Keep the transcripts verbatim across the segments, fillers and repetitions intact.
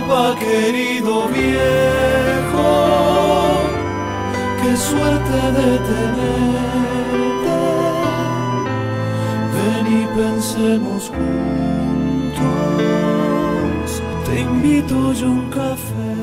Papá querido viejo, qué suerte de tenerte. Ven y pensemos juntos, te invito yo a un café.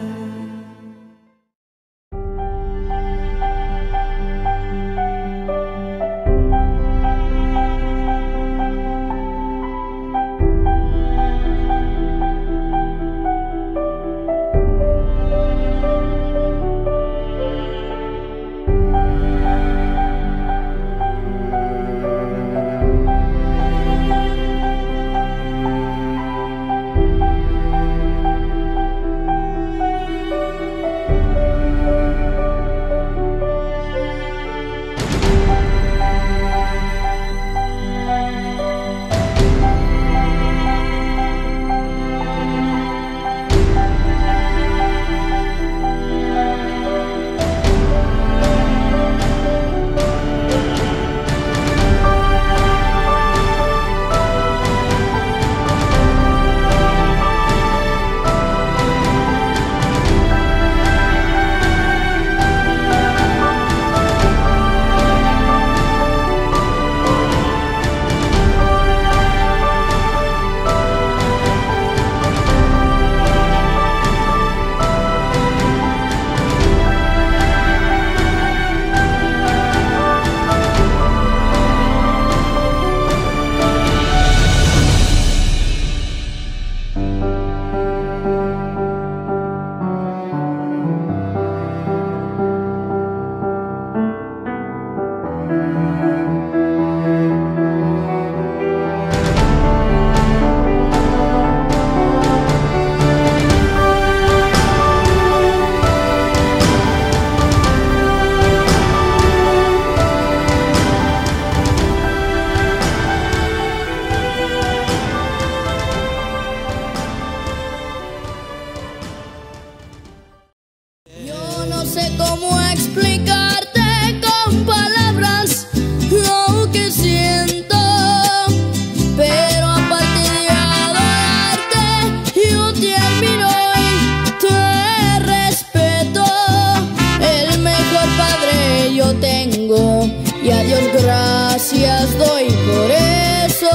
Y a Dios gracias doy por eso.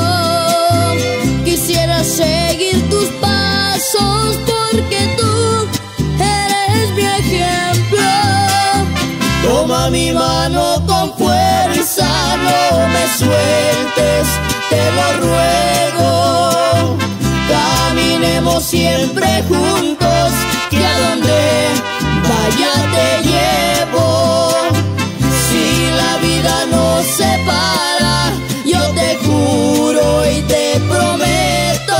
Quisiera seguir tus pasos porque tú eres mi ejemplo. Toma mi mano con fuerza, no me sueltes, te lo ruego. Caminemos siempre juntos, que a donde vaya te llevo. Si la vida nos separa, yo te juro y te prometo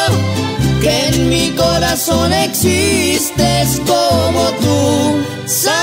que en mi corazón existes como tú.